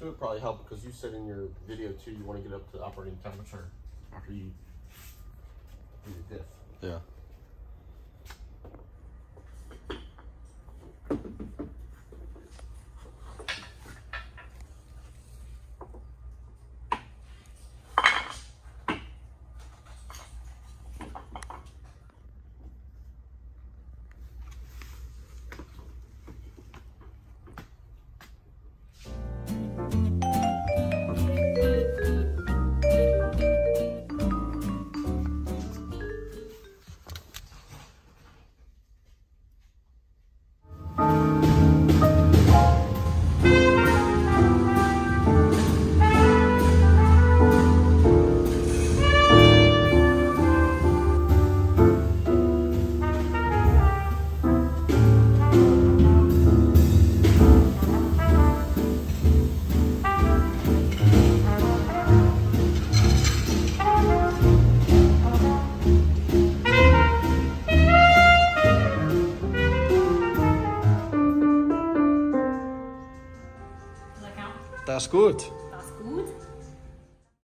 to it probably help because you said in your video too you want to get up to operating temperature after you do the diff. Yeah. Does that count? Das ist gut.